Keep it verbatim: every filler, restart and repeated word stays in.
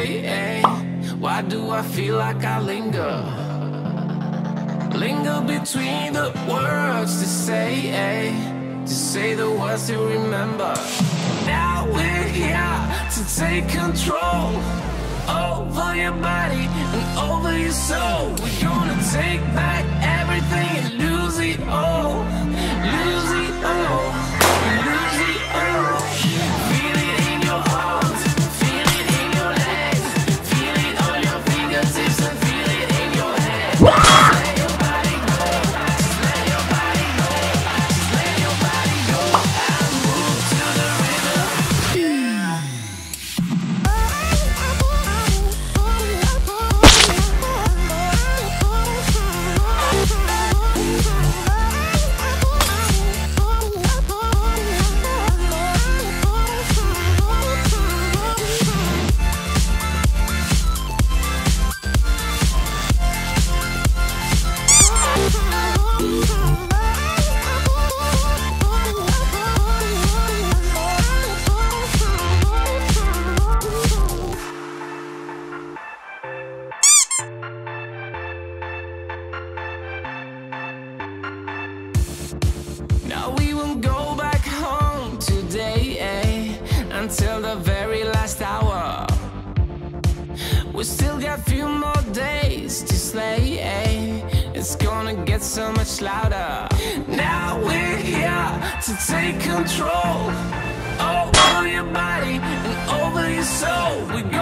today. Why do I feel like I linger? Linger between the words to say, to say the words to remember. Now we're here to take control over your body and over your soul. We're gonna take back everything and lose it all. Lose it all. Lose it all. Feel it in your arms, feel it in your legs, feel it on your fingertips and feel it in your head. Just let your body go, just let your body go, just let your body go and move to the rhythm. Now we won't go back home today, eh, until the very last hour. We still got a few more days to slay, eh? It's gonna get so much louder. Now we're here to take control over your body and over your soul. We